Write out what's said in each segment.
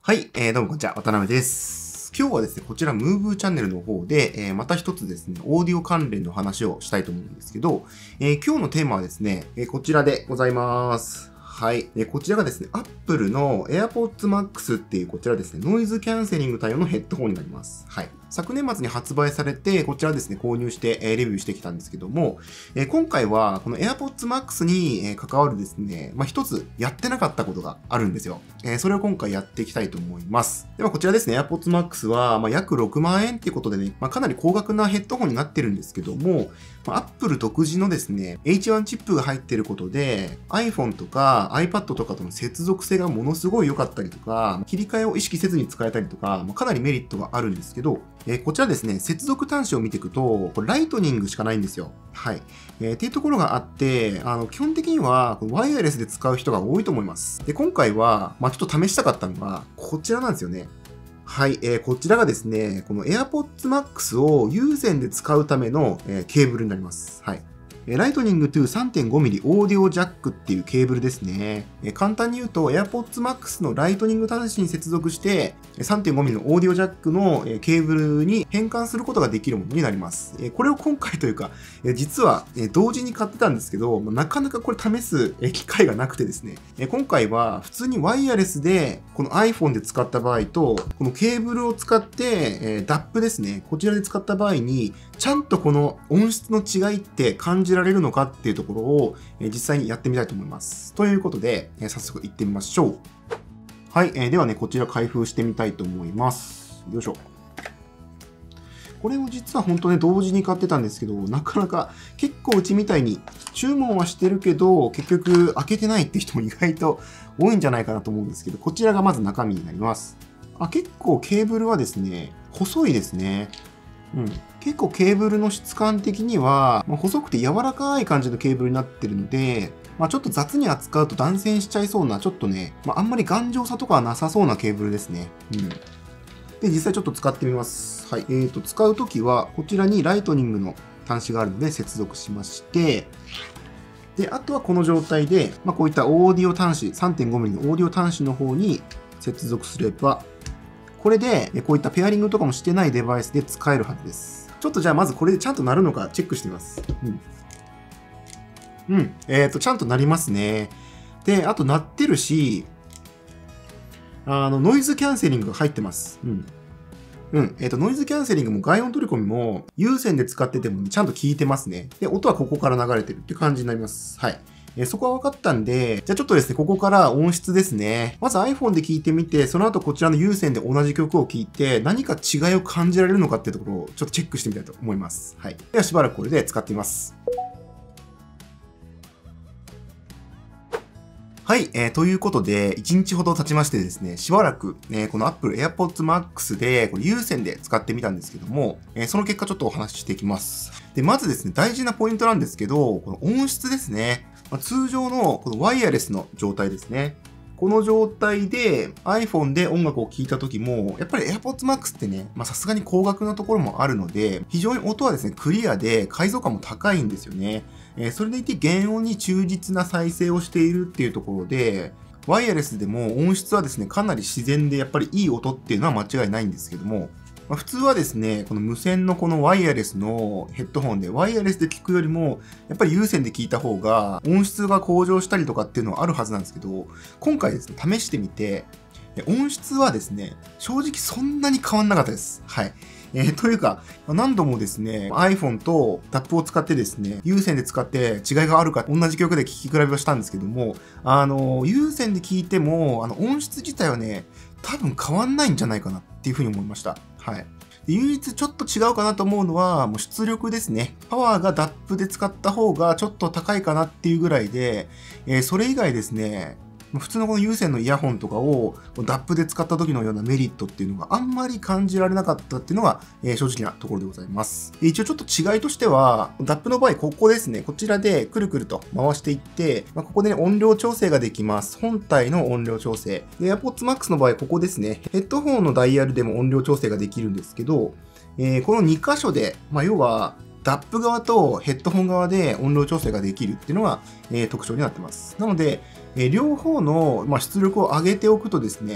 はい、どうもこんにちは、渡辺です。今日はですね、こちらムーブーチャンネルの方で、また一つですね、オーディオ関連の話をしたいと思うんですけど、今日のテーマはですね、こちらでございます。はい。こちらがですね、Apple の AirPods Max っていうこちらですね、ノイズキャンセリング対応のヘッドホンになります。はい。昨年末に発売されて、こちらですね、購入して、レビューしてきたんですけども、今回はこの AirPods Max に、関わるですね、一つやってなかったことがあるんですよ。それを今回やっていきたいと思います。ではこちらですね、AirPods Max は、約6万円っていうことでね、かなり高額なヘッドホンになってるんですけども、Apple 独自のですね、H1 チップが入っていることで、iPhone とか iPad とかとの接続性がものすごい良かったりとか、切り替えを意識せずに使えたりとか、かなりメリットがあるんですけど、こちらですね、接続端子を見ていくと、これライトニングしかないんですよ。はい。っていうところがあって、基本的にはワイヤレスで使う人が多いと思います。で、今回は、ちょっと試したかったのが、こちらなんですよね。はい、こちらがですね、この AirPods Max を有線で使うための、ケーブルになります。はい。ライトニング to 3.5mm オーディオジャックっていうケーブルですね。簡単に言うと AirPods Max のライトニング端子に接続して 3.5mm のオーディオジャックのケーブルに変換することができるものになります。これを今回というか、実は同時に買ってたんですけど、なかなかこれ試す機会がなくてですね、今回は普通にワイヤレスでこの iPhone で使った場合と、このケーブルを使ってDAP ですね、こちらで使った場合に、ちゃんとこの音質の違いって感じられるのかっていうところを実際にやってみたいと思います。ということで、早速行ってみましょう。はい、ではね、こちら開封してみたいと思います。よいしょ。これも実は本当ね、同時に買ってたんですけど、なかなか結構うちみたいに注文はしてるけど、結局開けてないって人も意外と多いんじゃないかなと思うんですけど、こちらがまず中身になります。結構ケーブルはですね、細いですね。結構ケーブルの質感的には、細くて柔らかい感じのケーブルになってるので、ちょっと雑に扱うと断線しちゃいそうな、ちょっとね、あんまり頑丈さとかはなさそうなケーブルですね。で、実際ちょっと使ってみます。はい。使うときは、こちらにライトニングの端子があるので接続しまして、で、あとはこの状態で、こういったオーディオ端子、3.5mm のオーディオ端子の方に接続すれば、これで、こういったペアリングとかもしてないデバイスで使えるはずです。ちょっとじゃあまずこれでちゃんと鳴るのかチェックしてみます。ちゃんと鳴りますね。で、あと鳴ってるし、ノイズキャンセリングが入ってます。ノイズキャンセリングも外音取り込みも有線で使っててもちゃんと聞いてますね。で、音はここから流れてるって感じになります。はい。そこは分かったんで、じゃあちょっとですね、ここから音質ですね。まず iPhone で聞いてみて、その後こちらの有線で同じ曲を聴いて、何か違いを感じられるのかっていうところをちょっとチェックしてみたいと思います。はい。ではしばらくこれで使ってみます。はい、ということで、1日ほど経ちましてですね、しばらく、この Apple AirPods Max で、これ有線で使ってみたんですけども、その結果ちょっとお話ししていきます。で、まずですね、大事なポイントなんですけど、この音質ですね。通常のこのワイヤレスの状態ですね。この状態で iPhone で音楽を聴いた時も、やっぱり AirPods Max ってね、さすがに高額なところもあるので、非常に音はですね、クリアで解像感も高いんですよね。それでいて原音に忠実な再生をしているっていうところで、ワイヤレスでも音質はですね、かなり自然でやっぱりいい音っていうのは間違いないんですけども、普通はですね、この無線のこのワイヤレスのヘッドホンで、ワイヤレスで聞くよりも、やっぱり有線で聞いた方が音質が向上したりとかっていうのはあるはずなんですけど、今回ですね、試してみて、音質はですね、正直そんなに変わんなかったです。はい。というか、何度もですね、iPhone と DAP を使ってですね、有線で使って違いがあるか、同じ曲で聴き比べをしたんですけども、有線で聞いても、音質自体はね、多分変わんないんじゃないかなっていうふうに思いました。はい。唯一ちょっと違うかなと思うのは、もう出力ですね。パワーが DAP で使った方がちょっと高いかなっていうぐらいで、それ以外ですね、普通のこの有線のイヤホンとかを DAP で使った時のようなメリットっていうのがあんまり感じられなかったっていうのが、正直なところでございます。一応ちょっと違いとしては、DAP の場合ここですね、こちらでくるくると回していって、ここでね、音量調整ができます。本体の音量調整。で、AirPods Max の場合ここですね、ヘッドホンのダイヤルでも音量調整ができるんですけど、この2箇所で、要は、DAP 側とヘッドホン側で音量調整ができるっていうのが、特徴になってます。なので、両方の、出力を上げておくとですね、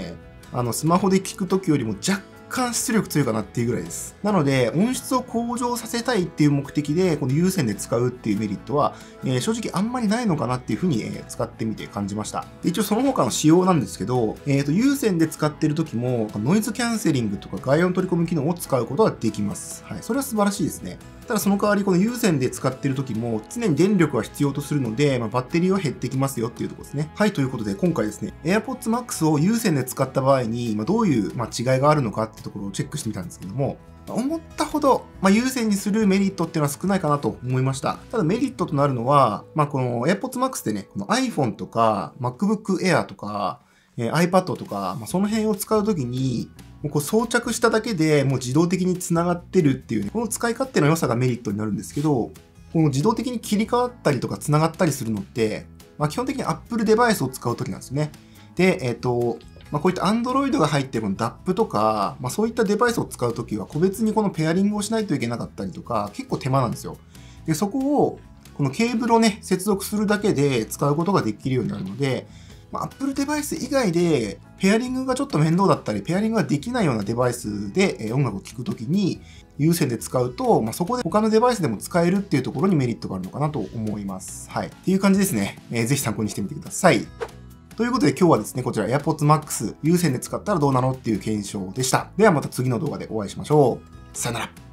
スマホで聞くときよりも若干出力強いかなっていうぐらいです。なので、音質を向上させたいっていう目的で、この有線で使うっていうメリットは、正直あんまりないのかなっていうふうに、使ってみて感じました。で一応その他の仕様なんですけど、有線で使ってる時も、ノイズキャンセリングとか外音取り込む機能を使うことができます。はい。それは素晴らしいですね。ただその代わりこの有線で使っている時も常に電力は必要とするので、バッテリーは減ってきますよっていうところですね。はい、ということで今回ですね、AirPods Max を有線で使った場合に、どういう違いがあるのかっていうところをチェックしてみたんですけども、思ったほど、有線にするメリットっていうのは少ないかなと思いました。ただメリットとなるのは、この AirPods Max ってね、この iPhone とか MacBook Air とか、iPad とか、その辺を使うときに、もうこう装着しただけでもう自動的に繋がってるっていうね、この使い勝手の良さがメリットになるんですけど、この自動的に切り替わったりとか繋がったりするのって、基本的に Apple デバイスを使うときなんですよね。で、こういった Android が入っているこの DAP とか、そういったデバイスを使うときは個別にこのペアリングをしないといけなかったりとか、結構手間なんですよ。で、そこを、このケーブルをね、接続するだけで使うことができるようになるので、Apple デバイス以外で、ペアリングがちょっと面倒だったり、ペアリングができないようなデバイスで音楽を聴くときに、有線で使うと、そこで他のデバイスでも使えるっていうところにメリットがあるのかなと思います。はい。っていう感じですね。ぜひ参考にしてみてください。ということで今日はですね、こちら AirPods Max 有線で使ったらどうなのっていう検証でした。ではまた次の動画でお会いしましょう。さよなら。